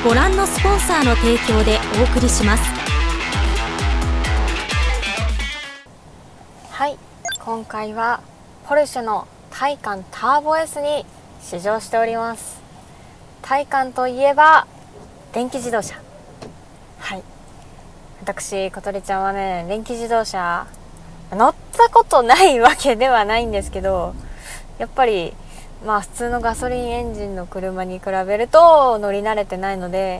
ご覧のスポンサーの提供でお送りします。 はい、今回はポルシェのタイカンターボ S に試乗しております。タイカンといえば電気自動車。はい、私小鳥ちゃんはね、電気自動車乗ったことないわけではないんですけど、やっぱり普通のガソリンエンジンの車に比べると乗り慣れてないので、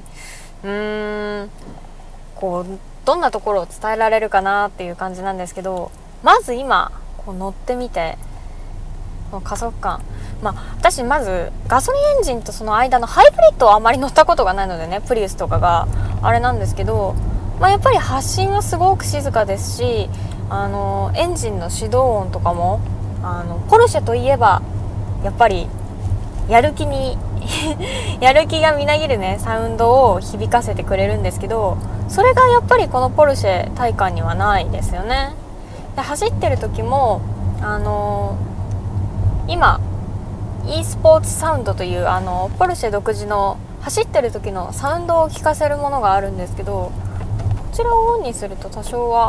どんなところを伝えられるかなっていう感じなんですけど、まず今乗ってみてこの加速感、私まずガソリンエンジンとその間のハイブリッドはあまり乗ったことがないのでね、プリウスとかがあれなんですけど、やっぱり発進はすごく静かですし、エンジンの始動音とかもポルシェといえばやっぱりやる気がみなぎるねサウンドを響かせてくれるんですけど、それがやっぱりこのポルシェタイカンにはないですよね。で、走ってる時も今 e スポーツサウンドというポルシェ独自の走ってる時のサウンドを聞かせるものがあるんですけど、こちらをオンにすると多少は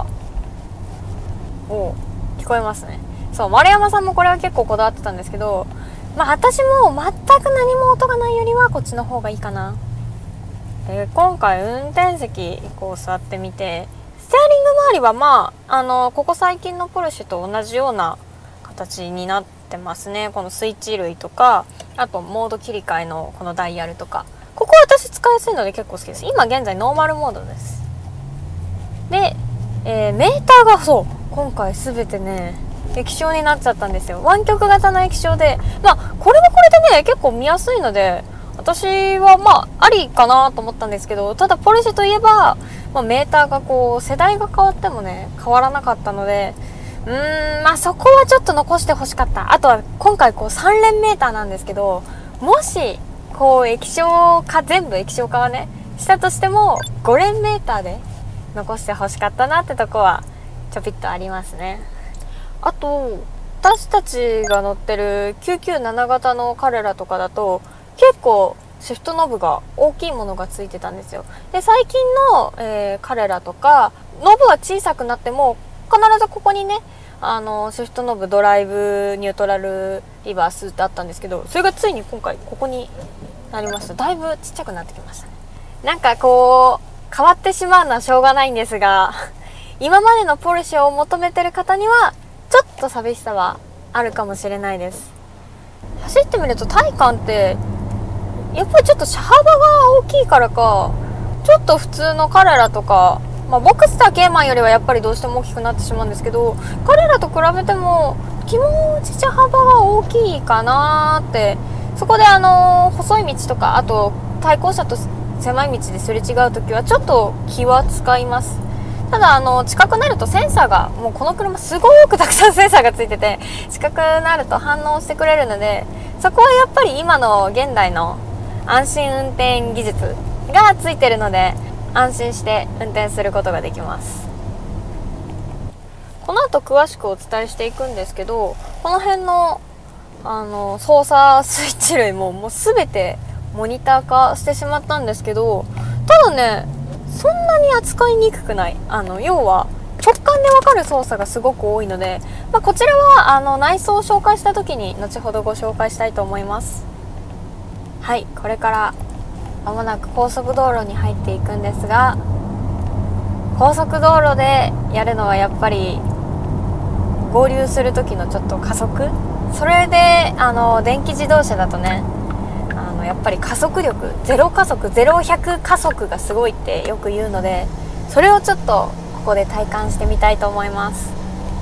聞こえますね。そう、丸山さんもこれは結構こだわってたんですけど、私も全く何も音がないよりはこっちの方がいいかな。今回運転席座ってみて、ステアリング周りはここ最近のポルシェと同じような形になってますね。このスイッチ類とか、あとモード切り替えのこのダイヤルとか、ここ私使いやすいので結構好きです。今現在ノーマルモードです。で、メーターが今回全てね液晶になっちゃったんですよ。湾曲型の液晶で、これはこれでね結構見やすいので、私はありかなと思ったんですけど、ただポルシェといえば、メーターが世代が変わってもね変わらなかったので、そこはちょっと残してほしかった。あとは今回3連メーターなんですけど、もし液晶化、全部液晶化はねしたとしても5連メーターで残してほしかったなってとこはちょぴっとありますね。あと私たちが乗ってる997型のカレラとかだと結構シフトノブが大きいものがついてたんですよ。で、最近の、カレラとかノブは小さくなっても必ずここにねシフトノブ、ドライブ、ニュートラル、リバースってあったんですけど、それがついに今回ここになりました。だいぶちっちゃくなってきましたね。変わってしまうのはしょうがないんですが、今までのポルシェを求めてる方にはちょっと寂しさはあるかもしれないです。走ってみるとタイカンってやっぱりちょっと車幅が大きいからか、ちょっと普通のカレラとか、ボクスターケイマンよりはやっぱりどうしても大きくなってしまうんですけど、カレラと比べても気持ち車幅が大きいかなーって。そこで細い道とか、あと対向車と狭い道ですれ違う時はちょっと気は使います。ただ近くなるとセンサーが、もうこの車すごくたくさんセンサーがついてて、近くなると反応してくれるので、そこはやっぱり今の現代の安心運転技術がついてるので、安心して運転することができます。この後詳しくお伝えしていくんですけど、この辺の操作スイッチ類もう全てモニター化してしまったんですけど、ただねそんなに扱いにくくない。要は直感でわかる操作がすごく多いので、こちらは内装を紹介した時に後ほどご紹介したいと思います。はい、これからまもなく高速道路に入っていくんですが、高速道路でやるのはやっぱり合流する時のちょっと加速、それで電気自動車だとねやっぱり加速力、0加速0100加速がすごいってよく言うので、それをちょっとここで体感してみたいと思います。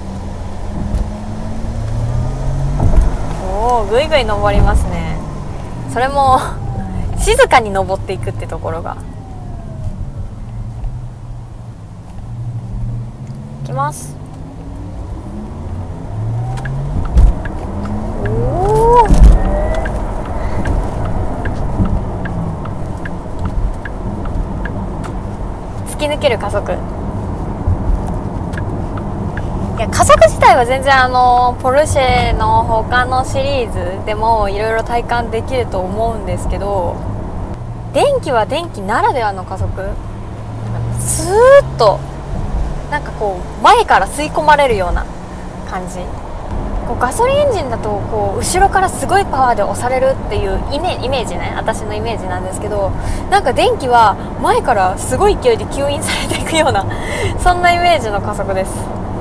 ぐいぐい登りますね。それも静かに登っていくってところが。いきます。突き抜ける加速。いや、加速自体は全然ポルシェの他のシリーズでもいろいろ体感できると思うんですけど、 電気は電気ならではの加速、スーッとなんかこう前から吸い込まれるような感じ。こうガソリンエンジンだとこう後ろからすごいパワーで押されるっていうイメージね、私のイメージなんですけど、なんか電気は前からすごい勢いで吸引されていくようなそんなイメージの加速です。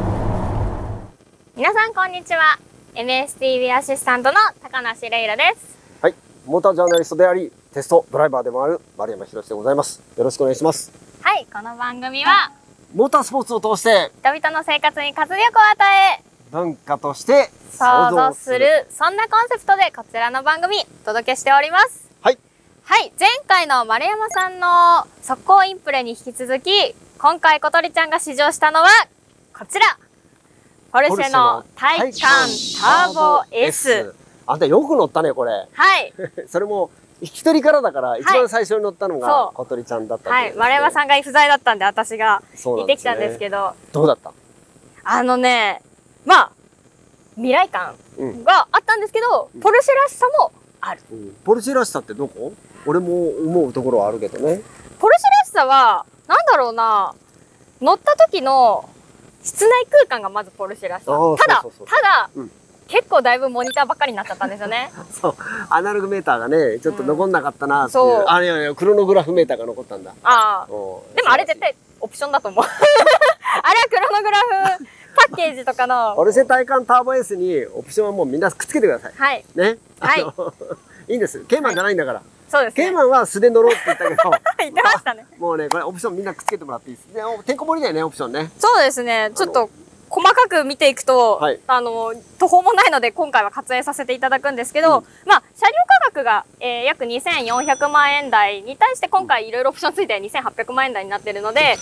皆さんこんにちは。 MSTV アシスタントの高梨レイラです。 はい、モータージャーナリストでありテストドライバーでもある丸山博でございます。よろしくお願いします。 はい、この番組はモータースポーツを通して人々の生活に活力を与え文化として想像する、そんなコンセプトでこちらの番組お届けしております。 はいはい、前回の丸山さんの速攻インプレに引き続き、今回小鳥ちゃんが試乗したのはこちら、ポルシェのタイカンターボ S。 あんたよく乗ったねこれ。 はいそれも引き取りからだから一番最初に乗ったのが小鳥ちゃんだったんですね。 はい、丸山さんが不在だったんで私が行ってきたんですけど、 どうだった？ まあ未来感があったんですけど、ポルシェらしさもある。 ポルシェらしさってどこ？俺も思うところはあるけどね。 ポルシェらしさはなんだろうな、乗った時の室内空間がまずポルシェらしさ。ただ結構だいぶモニターばっかりになっちゃったんですよね。 そうアナログメーターがねちょっと残んなかったなっていう、いやクロノグラフメーターが残ったんだ。 ああ、でもあれ絶対オプションだと思う。あれはクロノグラフパッケージとかのポルシェタイカンターボ S にオプションはもうみんなくっつけてください。 はいね。 はいいいんです。ケイマンじゃないんだから。 そうですね。 ケイマンは素で乗ろうって言ったけど言ってましたね。 もうねこれオプションみんなくっつけてもらっていいです。でてんこ盛りだよねオプションね。 そうですね。ちょっと細かく見ていくと、途方もないので今回は割愛させていただくんですけど、まあ車両価格が、約2400万円台に対して今回いろいろオプションついて2800万円台になっているので、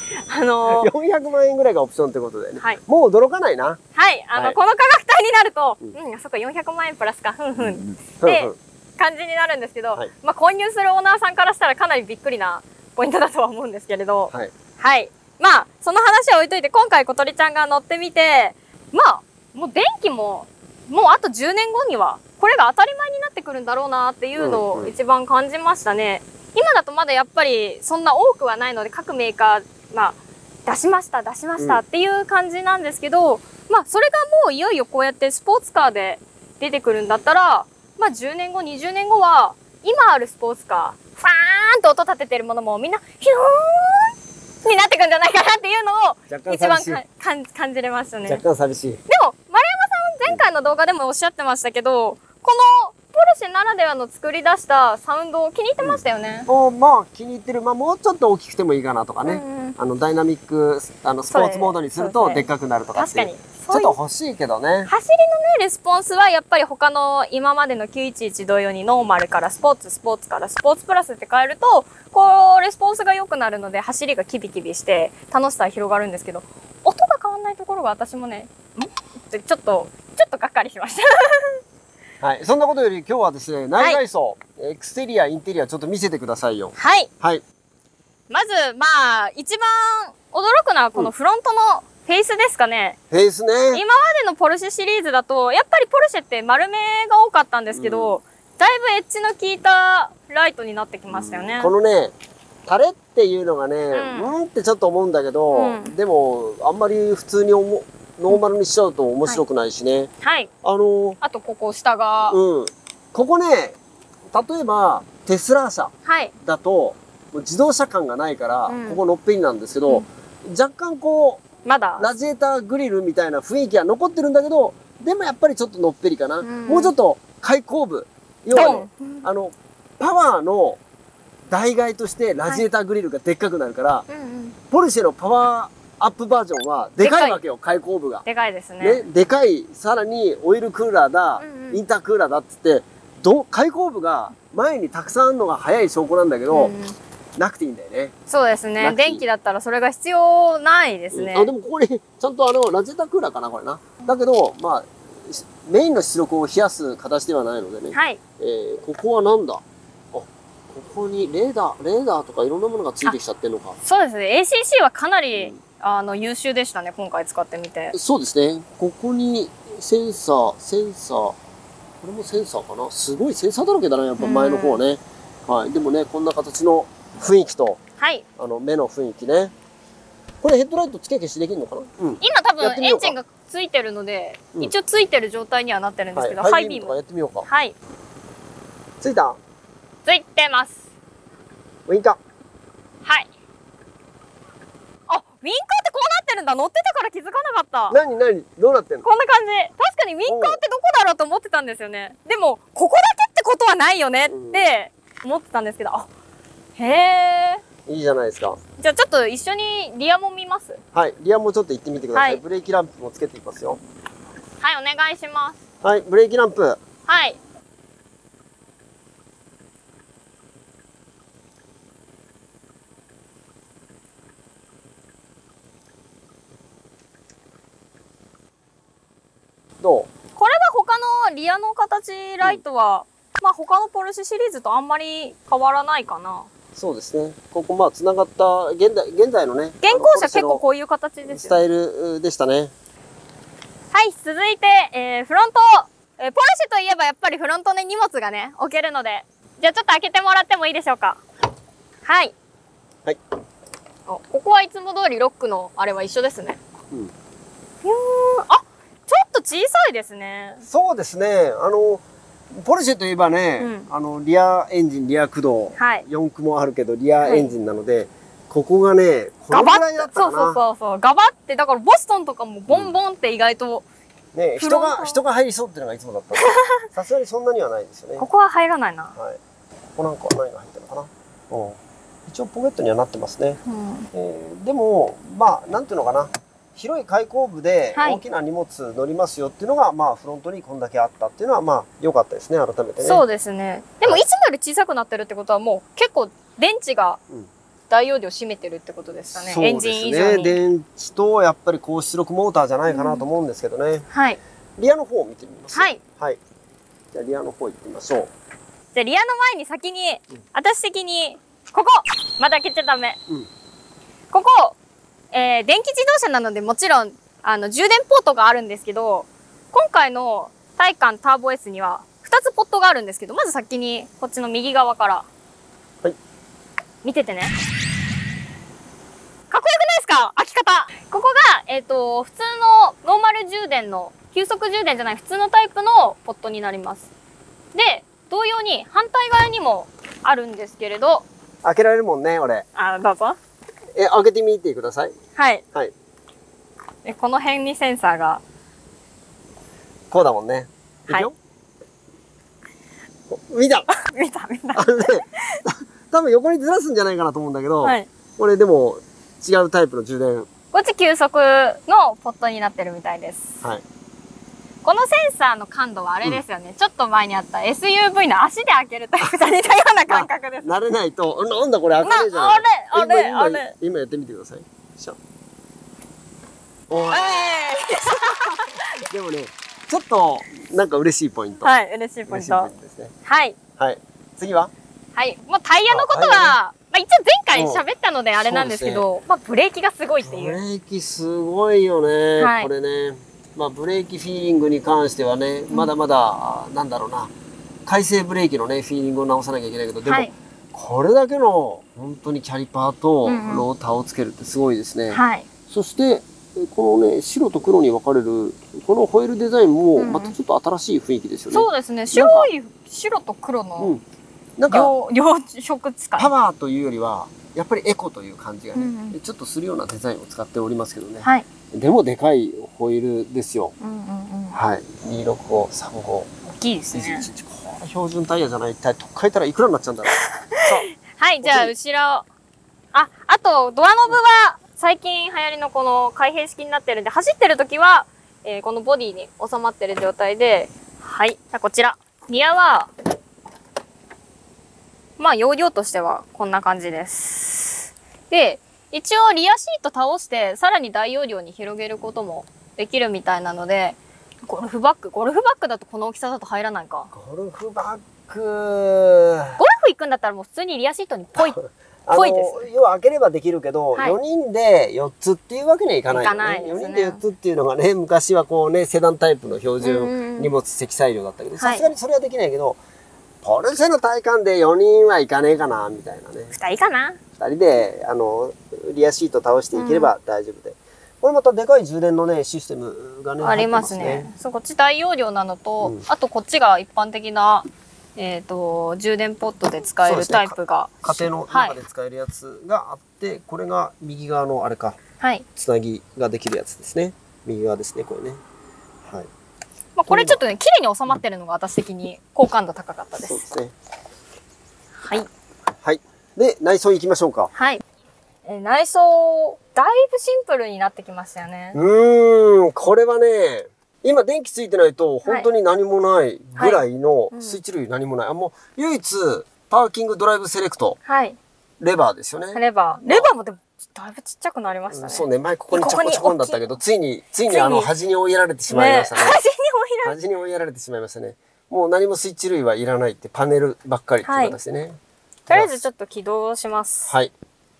400万円ぐらいがオプションってことでね。 はい、 もう驚かないな。 はい、この価格帯になると、あそこ400万円プラスか、で感じになるんですけど、まあ購入するオーナーさんからしたらかなりびっくりなポイントだとは思うんですけれど、はい。まあ、その話は置いといて、今回小鳥ちゃんが乗ってみて、まあ、もう電気も、もうあと10年後には、これが当たり前になってくるんだろうなっていうのを一番感じましたね。今だとまだやっぱりそんな多くはないので、各メーカー、まあ、出しましたっていう感じなんですけど、まあ、それがもういよいよこうやってスポーツカーで出てくるんだったら、まあ、10年後、20年後は、今あるスポーツカー、ファーンと音立ててるものもみんな、ヒューンになってくんじゃないかなっていうのを一番感じれましたね。 若干寂しい。 でも丸山さん前回の動画でもおっしゃってましたけど、このポルシェならではの作り出したサウンドを気に入ってましたよね。 まあ気に入ってる。まあもうちょっと大きくてもいいかなとかね。ダイナミックスポーツモードにするとでっかくなるとかっていう。確かに。ちょっと欲しいけどね。走りのねレスポンスはやっぱり他の今までの911同様にノーマルからスポーツからスポーツプラスって変えるとこうレスポンスが良くなるので走りがキビキビして楽しさが広がるんですけど、音が変わんないところが私もねちょっとがっかりしました。 はい、そんなことより今日はですね内外装、エクステリアインテリアちょっと見せてくださいよ。 はい、 はい、 まずまあ一番驚くのはこのフロントのフェイスですかね。 フェイスね。 今までのポルシェシリーズだと、やっぱりポルシェって丸めが多かったんですけど、だいぶエッジの効いたライトになってきましたよね。 このね、タレっていうのがね、ってちょっと思うんだけど、でも、あんまり普通にノーマルにしちゃうと面白くないしね。 はい。あとここ下が。 ここね、例えばテスラ車だと、自動車感がないから、ここのっぺりなんですけど、若干こう、 まだラジエーターグリルみたいな雰囲気は残ってるんだけど、でもやっぱりちょっとのっぺりかな。もうちょっと開口部。要はね、パワーの代替としてラジエーターグリルがでっかくなるから、ポルシェのパワーアップバージョンはでかいわけよ、開口部が。 でかいですね。 でかい、さらにオイルクーラーだ、インタークーラーだっつって、開口部が前にたくさんあるのが早い証拠なんだけど、なくていいんだよね。 そうですね。電気だったらそれが必要ないですね。 でもここにちゃんとラジエータークーラーかなこれな。だけどまあメインの出力を冷やす形ではないのでね。はい。ここはなんだ。ここにレーダーとかいろんなものがついてきちゃってるのか。 そうですね。ACC はかなり、優秀でしたね。今回使ってみて。 そうですね。ここにセンサー。これもセンサーかな。すごいセンサーだらけだなやっぱ前の方ね。 はい。でもね、こんな形の雰囲気と、 はい。 目の雰囲気ね。これヘッドライト付け消しできるのかな？うん。 今多分エンジンがついてるので、一応ついてる状態にはなってるんですけど、 ハイビームとかやってみようか。 はい。 ついた？ ついてます。 ウインカー。 はい。あ、ウィンカーってこうなってるんだ。乗ってたから気づかなかった。 何どうなってんの？ こんな感じ。確かにウィンカーってどこだろうと思ってたんですよね。でも、ここだけってことはないよねって思ってたんですけど、あ、へえ。 いいじゃないですか。 じゃあちょっと一緒にリアも見ます？ はい。リアもちょっと行ってみてください。 はい、 ブレーキランプもつけていきますよ。 はい、お願いします。 はい。ブレーキランプ。 はい。 どう？ これは他のリアの形ライトは、まあ他のポルシェシリーズとあんまり変わらないかな。 そうですね。ここまあ繋がった現在のね。 現行車結構こういう形ですよね。 スタイルでしたね。 はい、続いて、フロント。ポルシェといえばやっぱりフロントに荷物がね、置けるので。じゃあちょっと開けてもらってもいいでしょうか。はい。 はい。 ここはいつも通りロックのあれは一緒ですね。 うん。 あ、ちょっと小さいですね。 そうですね。ポルシェといえばね、リアエンジン、リア駆動、4駆もあるけど、リアエンジンなので、ここがね、このぐらいだったかな。 そう。ガバって、だからボストンとかもボンボンって意外と、 ね、人が入りそうっていうのがいつもだったさすがにそんなにはないですよね。 ここは入らないな。 はい。ここなんかは何が入ってるのかな。一応ポケットにはなってますね。でも、まあ、なんていうのかな。広い開口部で大きな荷物乗りますよっていうのが、まあフロントにこんだけあったっていうのはまあ良かったですね、改めてね。 そうですね。でもいつもより小さくなってるってことはもう結構電池が大容量占めてるってことですかね。エンジン以上に。 電池とやっぱり高出力モーターじゃないかなと思うんですけどね。 はい。 リアの方を見てみます。 はい。 はい。じゃあリアの方行ってみましょう。 じゃあリアの前に先に、私的に、ここまだ開けちゃダメ。ここ、電気自動車なのでもちろん、充電ポートがあるんですけど、今回のタイカンターボ S には2つポットがあるんですけど、まず先にこっちの右側から。はい。見ててね。かっこよくないですか？開き方。ここが、普通のノーマル充電の、急速充電じゃない普通のタイプのポットになります。で、同様に反対側にもあるんですけれど。 開けられるもんね、俺。 どうぞ。 開けてみてください。 はい。 はい。 この辺にセンサーが。 こうだもんね。 はい。 見た見た。 多分横にずらすんじゃないかなと思うんだけど、 はい、 これでも違うタイプの充電。 こっち急速のポットになってるみたいです。 はい。 このセンサーの感度はあれですよね。ちょっと前にあった SUV の足で開けるタイプと似たような感覚です。 慣れないと、なんだこれ開かねえじゃん。 あれ。 今やってみてください。でもね、ちょっとなんか嬉しいポイント。 はい、嬉しいポイントですね。 はい。 はい。次は？ はい。もうタイヤのことは、まあ一応前回喋ったのであれなんですけど、まあブレーキがすごいっていう。 ブレーキすごいよね。これね。まあブレーキフィーリングに関してはね、まだまだ、なんだろうな。回生ブレーキのね、フィーリングを直さなきゃいけないけど、でも、これだけの本当にキャリパーとローターをつけるってすごいですね。 はい。 そして、このね、白と黒に分かれる、このホイールデザインも、またちょっと新しい雰囲気ですよね。 そうですね。白と黒の、 なんか、 両色使い。 パワーというよりは、やっぱりエコという感じがね、ちょっとするようなデザインを使っておりますけどね。 はい。 でもでかいホイールですよ。はい。265、35。 大きいですね。 21。これ標準タイヤじゃない。一体、とっかえたらいくらになっちゃうんだろう。 はい、じゃあ、後ろ。あと、ドアノブは、最近流行りのこの開閉式になってるんで、走ってる時は、このボディに収まってる状態で、はい。じゃあこちら。リアは、まあ、容量としてはこんな感じです。で、一応リアシート倒して、さらに大容量に広げることもできるみたいなので、ゴルフバッグだとこの大きさだと入らないか。 ゴルフバッグ。 ゴルフ行くんだったらもう普通にリアシートにぽいです。 要は開ければでききるけど、4人で4つっていうわけにはいかないよね。4人で4つっていうのがね、昔はこうね、セダンタイプの標準荷物積載量だったけど、さすがにそれはできないけど、 ポルシェの体感で4人はいかねえかな、みたいなね。 2人かな。 2人で、リアシート倒していければ大丈夫で。これまたでかい充電のね、システムがね、 ありますね。そう、こっち大容量なのと、あとこっちが一般的な、充電ポットで使えるタイプが。 家庭の中で使えるやつがあって、これが右側のあれか。 はい。 つなぎができるやつですね。右側ですね、これね。はい。 まあこれちょっとね、綺麗に収まってるのが私的に好感度高かったです。 そうですね。 はい。 はい。で、内装行きましょうか。 はい。内装、だいぶシンプルになってきましたよね。 これはね、今電気ついてないと本当に何もないぐらいのスイッチ類何もない。もう唯一パーキングドライブセレクト。 はい。 レバーですよね。 レバーもでもだいぶちっちゃくなりましたね。 そうね、前ここにちょこちょこんだったけど、ついに端に追いやられてしまいましたね。端に追いやられてしまいましたね。もう何もスイッチ類はいらないってパネルばっかりっていう形でね。 とりあえずちょっと起動します。 はい。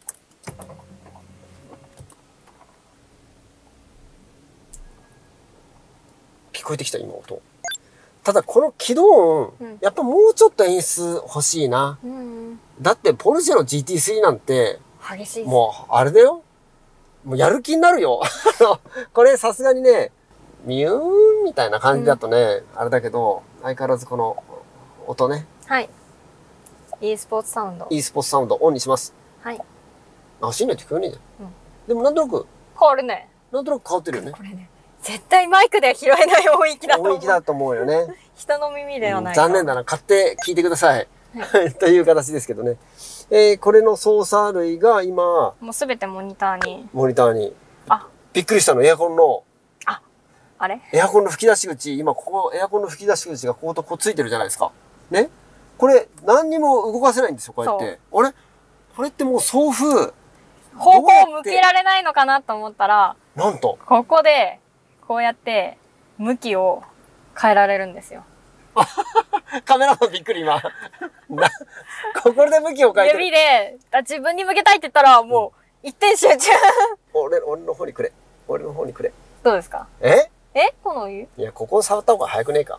聞こえてきた今音。ただこの起動音、やっぱもうちょっと演出欲しいな。だってポルシェの GT3 なんて、 激しい。 もうあれだよ。もうやる気になるよ。これさすがにね、ミューンみたいな感じだとね、あれだけど、相変わらずこの音ね。 はい。e スポーツサウンド。 e スポーツサウンドオンにします。 はい。 走んないと聞こえねえじゃん。でもなんとなく、 変わるね。 なんとなく変わってるよね。 これね。絶対マイクでは拾えない音域だと思う。 音域だと思うよね。 人の耳ではない。 残念だな。買って聞いてください。という形ですけどね。これの操作類が今、 もうすべてモニターに。 モニターに。 あ、 びっくりしたの、エアコンの。 あれエアコンの吹き出し口、今ここ、エアコンの吹き出し口がこことこうついてるじゃないですか。ね。これ、何にも動かせないんですよ、こうやって。あれこれってもう送風。 方向を向けられないのかなと思ったら、 なんと。 ここで、こうやって、向きを変えられるんですよ。 カメラマンびっくり今。ここで向きを変えてる。 指で、自分に向けたいって言ったら、もう、一点集中。 俺の方にくれ。俺の方にくれ。 どうですか？この湯？ いや、ここを触った方が早くねえか。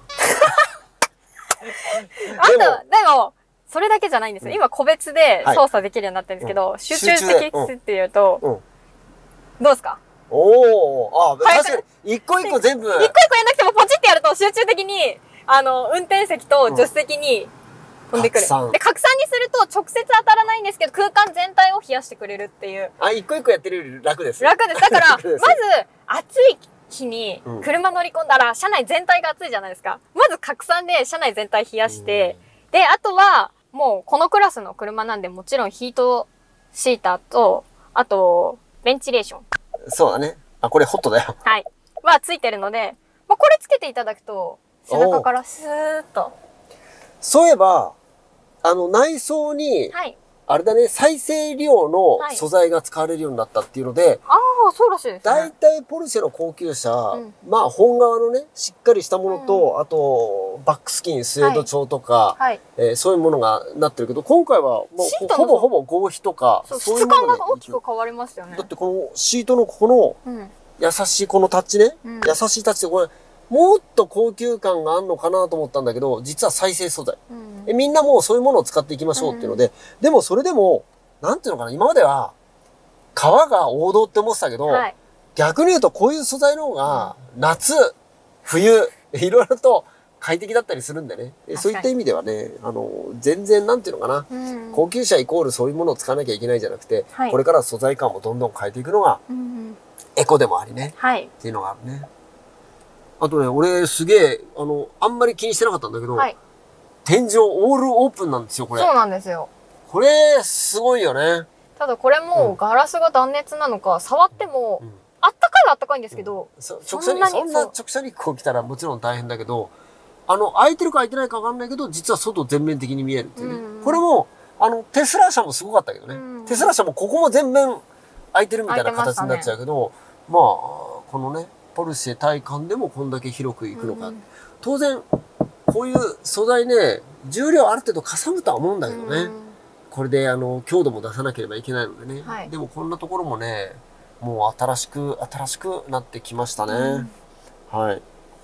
でも、それだけじゃないんですよ。今個別で操作できるようになってるんですけど、集中的っていうと、どうですか？ 確かに、一個一個全部。 一個一個やんなくてもポチってやると集中的に、運転席と助手席に飛んでくる。で、拡散にすると直接当たらないんですけど、空間全体を冷やしてくれるっていう。 一個一個やってるより楽です。 楽です。だから、まず、暑い日に車乗り込んだら、車内全体が暑いじゃないですか。まず拡散で車内全体冷やして、で、あとは、もうこのクラスの車なんで、もちろんヒートシーターと、あと、ベンチレーション。 そうだね。これホットだよ。 はい。はついてるので、これつけていただくと、背中からスーッと。 そういえば、内装に、あれだね、再生量の素材が使われるようになったっていうので、 そうらしいですね。 大体ポルシェの高級車、まあ本革のね、しっかりしたものと、あと、バックスキン、スエード調とか、そういうものがなってるけど、今回はもうほぼ合皮とか、 そういうもの質感が大きく変わりましたよね。 だってこのシートのこの、優しいこのタッチね、優しいタッチでこれ、もっと高級感があるのかなと思ったんだけど、実は再生素材。みんなもうそういうものを使っていきましょうっていうので、でもそれでも、なんていうのかな、今までは、革が王道って思ってたけど、逆に言うとこういう素材の方が、夏、冬、いろいろと快適だったりするんでね。そういった意味ではね、全然なんていうのかな、高級車イコールそういうものを使わなきゃいけないじゃなくて、これから素材感もどんどん変えていくのが、エコでもありね。っていうのがあるね。あとね、俺すげえ、あんまり気にしてなかったんだけど、天井オールオープンなんですよ、これ。 そうなんですよ。 これ、すごいよね。 ただこれもガラスが断熱なのか、触っても、あったかいはあったかいんですけど、 そんな直射日光来たらもちろん大変だけど、開いてるか開いてないかわかんないけど、実は外全面的に見えるっていうね。これも、テスラ車もすごかったけどね。テスラ車もここも全面開いてるみたいな形になっちゃうけど、まあ、このね、ポルシェ体感でもこんだけ広くいくのか。当然、こういう素材ね、重量ある程度かさむとは思うんだけどね。これで強度も出さなければいけないのでね。でもこんなところもね、もう新しくなってきましたね。はい。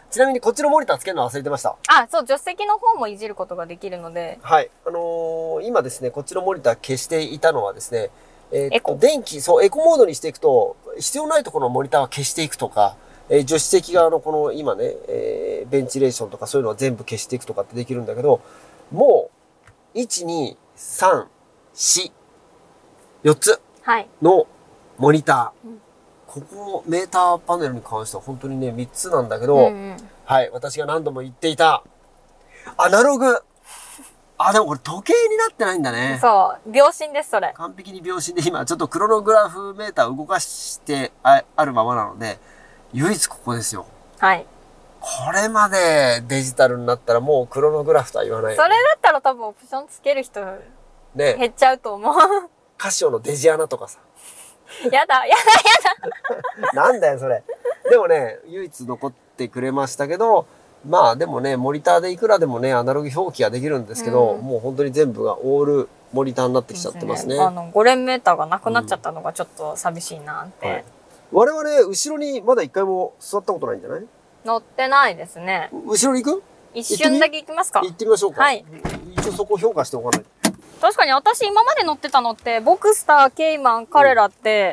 ちなみにこっちのモニターつけるの忘れてました。 あ、そう、助手席の方もいじることができるので。 はい。今ですね、こっちのモニター消していたのはですね、 エコそう、エコモードにしていくと、必要ないところのモニターは消していくとか、助手席側のこの今ね、ベンチレーションとかそういうのは全部消していくとかってできるんだけど、もう、1、2、3、4、4つのモニター。はい、ここ、メーターパネルに関しては本当にね、3つなんだけど、はい、私が何度も言っていた、アナログ。あ、でもこれ時計になってないんだね。 そう。秒針です、それ。 完璧に秒針で今、ちょっとクロノグラフメーター動かしてあるままなので、唯一ここですよ。 はい。 これまでデジタルになったらもうクロノグラフとは言わない、 それだったら多分オプションつける人、ね、減っちゃうと思う。 カシオのデジアナとかさ。 やだ。 なんだよ、それ。でもね、唯一残ってくれましたけど、まあでもね、モニターでいくらでもね、アナログ表記ができるんですけど、もう本当に全部がオールモニターになってきちゃってますね。 5連メーターがなくなっちゃったのがちょっと寂しいなって。はい、 我々、後ろにまだ一回も座ったことないんじゃない？ 乗ってないですね。 後ろに行く？ 一瞬だけ行きますか？ 行ってみましょうか。 はい。 一応そこを評価しておかないと。 確かに私今まで乗ってたのって、ボクスター、ケイマン、彼らって、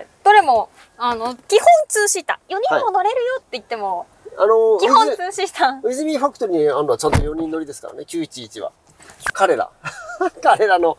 どれも、基本2シーター。4人も乗れるよって言っても、基本2シーター。 ウィズミーファクトリーにあるのはちゃんと4人乗りですからね、911は。彼らの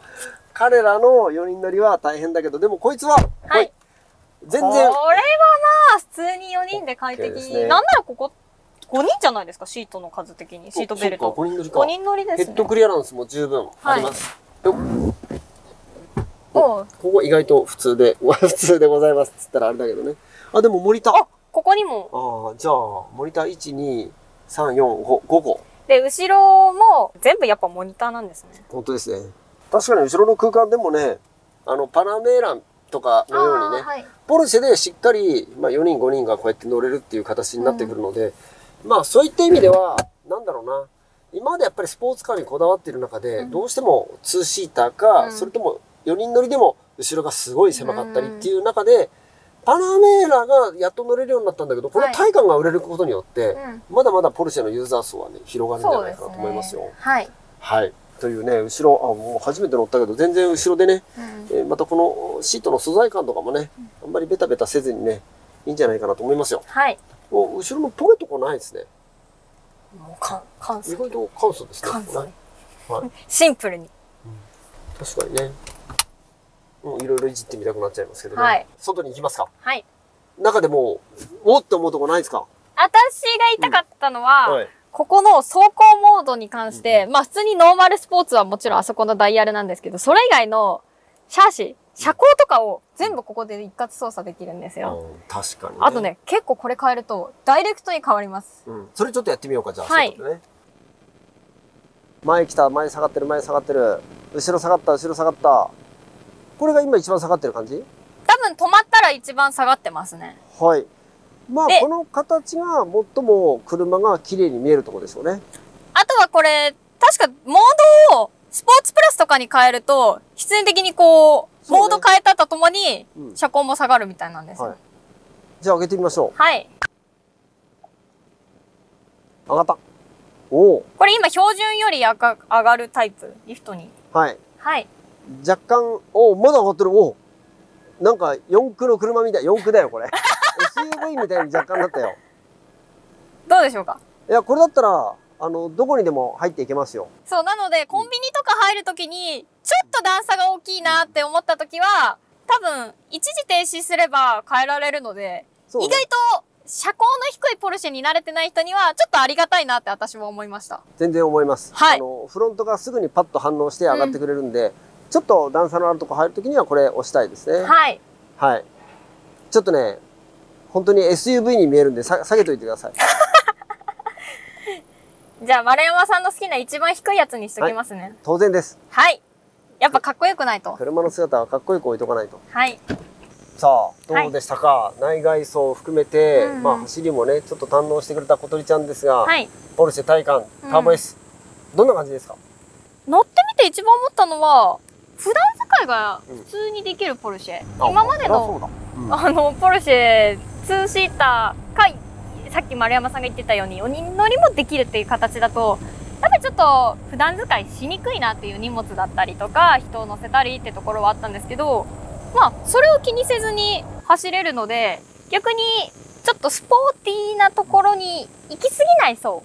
4人乗りは大変だけど、でもこいつは、 はい。 全然。 これはまあ、普通に4人で快適に。なんならここ、5人じゃないですか、シートの数的に。シートベルト。 5人乗りか。 5人乗りですね。 ヘッドクリアランスも十分あります。はい、ここ意外と普通でございますっつったらあれだけどね。あ、でもモニター。 あ、ここにも。 ああ、じゃあ、モニター1、2、3、4、5個。 で、後ろも全部やっぱモニターなんですね。 本当ですね。確かに後ろの空間でもね、パナメーランとかのようにね、はい、ポルシェでしっかり、まあ4人5人がこうやって乗れるっていう形になってくるので、まあそういった意味では、なんだろうな。今までやっぱりスポーツカーにこだわっている中で、どうしても2シーターか、それとも4人乗りでも後ろがすごい狭かったりっていう中で、パナメーラがやっと乗れるようになったんだけど、このタイガンが売れることによって、まだまだポルシェのユーザー層はね、広がるんじゃないかなと思いますよ。 はい。 はい。というね、後ろ、もう初めて乗ったけど、全然後ろでね、またこのシートの素材感とかもね、あんまりベタベタせずにね、いいんじゃないかなと思いますよ。 はい。 後ろのトゲとかないですね。 もう簡素。 意外と簡素ですね。 簡素。はい。 はい、 シンプルに。 確かにね。いろいろいじってみたくなっちゃいますけどね。 はい。 外に行きますか。 はい。 中でも、おって思うとこないですか？ 私が言いたかったのは、はい、ここの走行モードに関して、まあ普通にノーマルスポーツはもちろんあそこのダイヤルなんですけど、それ以外のシャーシ、車高とかを全部ここで一括操作できるんですよ。 確かに、ね。 あとね、結構これ変えると、ダイレクトに変わります。 それちょっとやってみようか、じゃあ。 はい。 前来た、前下がってる、前下がってる。後ろ下がった、後ろ下がった。これが今一番下がってる感じ？ 多分止まったら一番下がってますね。 はい。まあ、この形が最も車が綺麗に見えるところでしょうね。 あとはこれ、確かモードをスポーツプラスとかに変えると、必然的にこう、モード変えたとともに、車高も下がるみたいなんですよ。はい、 じゃあ上げてみましょう。 はい。 上がった。おお。 これ今標準より上がるタイプ、リフトに。 はい。 はい。 若干、まだ上がってる。なんか四駆の車みたい。四駆だよ、これ。SUV みたいに若干だったよ。 どうでしょうか？ いや、これだったら、どこにでも入っていけますよ。 そう、なので、コンビニとか入るときに、ちょっと段差が大きいなって思ったときは、多分、一時停止すれば変えられるので、意外と、車高の低いポルシェに慣れてない人には、ちょっとありがたいなって私は思いました。 全然思います。 はい。 フロントがすぐにパッと反応して上がってくれるんで、ちょっと段差のあるとこ入るときにはこれ押したいですね。 はい。 はい。ちょっとね、本当に SUV に見えるんで下げといてください。 じゃあ、丸山さんの好きな一番低いやつにしときますね。はい、 当然です。 はい。やっぱかっこよくないと。 車の姿はかっこよく置いとかないと。 はい。 さあ、どうでしたか、はい、内外装を含めて、まあ走りもね、ちょっと堪能してくれた小鳥ちゃんですが、はい、ポルシェタイカン、ターボ S、どんな感じですか？ 乗ってみて一番思ったのは、普段使いが普通にできるポルシェ。今までの、ポルシェ2シーターかさっき丸山さんが言ってたように4人乗りもできるっていう形だと、やっぱりちょっと普段使いしにくいなっていう荷物だったりとか、人を乗せたりってところはあったんですけど、まあそれを気にせずに走れるので、逆にちょっとスポーティーなところに行き過ぎないそう。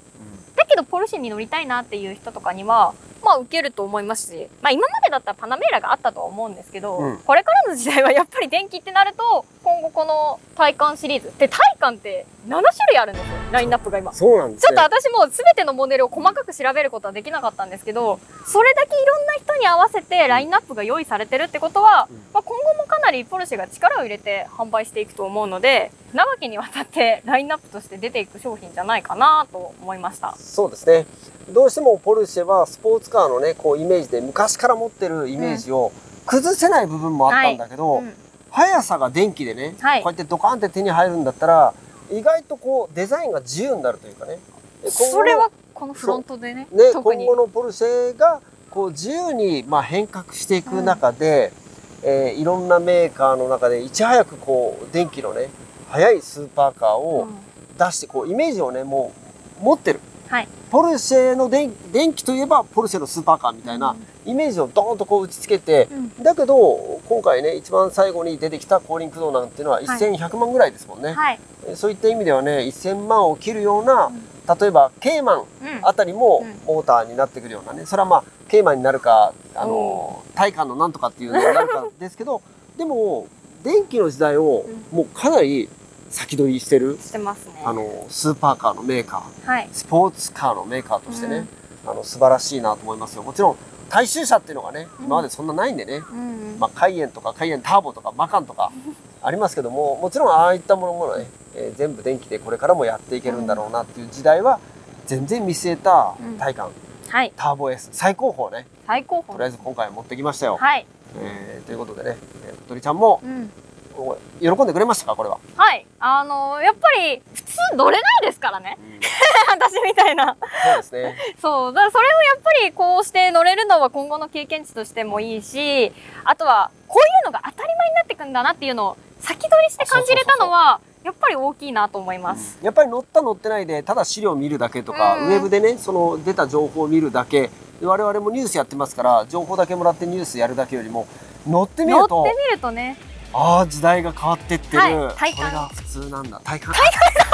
だけどポルシェに乗りたいなっていう人とかには、まあ受けると思いますし、まあ今までだったらパナメーラがあったとは思うんですけど、これからの時代はやっぱり電気ってなると、今後このタイカンシリーズで、タイカンって7種類あるんですよ、ラインナップが今。 そうなんですね。 ちょっと私も全てのモデルを細かく調べることはできなかったんですけど、それだけいろんな人に合わせてラインナップが用意されてるってことは、まあ今後もかなりポルシェが力を入れて販売していくと思うので、長きにわたってラインナップとして出ていく商品じゃないかなと思いました。 そうですね。どうしてもポルシェはスポーツカーのね、こうイメージで昔から持ってるイメージを崩せない部分もあったんだけど、速さが電気でね、こうやってドカンって手に入るんだったら、意外とこうデザインが自由になるというかね。 それはこのフロントでね、 今後のポルシェがこう自由にまあ変革していく中で、いろんなメーカーの中でいち早くこう電気のね、速いスーパーカーを出して、こうイメージをね、もう持ってる。ポルシェの電気といえばポルシェのスーパーカーみたいなイメージをドーンとこう打ち付けて、だけど今回ね、一番最後に出てきた後輪駆動なんていうのは1100万ぐらいですもんね。そういった意味ではね、1000万を切るような、例えばケイマンあたりもモーターになってくるようなね、それはまあケイマンになるかタイカンのなんとかっていうのになるかですけど、でも電気の時代をもうかなり先取りしてる、 ますね、 スーパーカーのメーカー、スポーツカーのメーカーとしてね、素晴らしいなと思いますよ。もちろん大衆車っていうのがね、今までそんなないんでね、まあカイエンとかカイエンターボとかマカンとかありますけども、もちろんああいったものもね、全部電気でこれからもやっていけるんだろうなっていう時代は全然見据えたタイカン、ターボ S 最高峰ね、とりあえず今回持ってきましたよ。ということでね、小鳥ちゃんも、喜んでくれましたか、これは。 やっぱり普通乗れないですからね。私みたいな。 そうですね。 そう、だからそれをやっぱりこうして乗れるのは今後の経験値としてもいいし、あとはこういうのが当たり前になってくんだなっていうのを先取りして感じれたのは、やっぱり大きいなと思います。 やっぱり乗った乗ってないで、ただ資料を見るだけとか、ウェブでね、その出た情報を見るだけ、我々もニュースやってますから、情報だけもらってニュースやるだけよりも、乗ってみるとね、ああ時代が変わってってる、これが普通なんだ。体感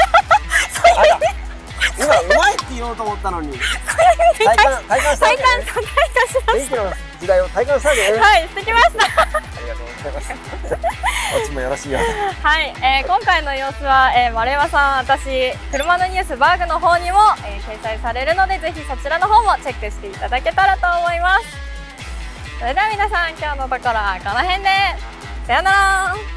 今うまいって言おうと思ったのに体感したわけね。電気の時代を体感したわけね。 してきました。 ありがとうございます。こっちもよろしいよ。 今回の様子は、丸山さん、私車のニュースバーグの方にも、掲載されるので、ぜひそちらの方もチェックしていただけたらと思います。それでは皆さん、今日のところはこの辺で。さよなら。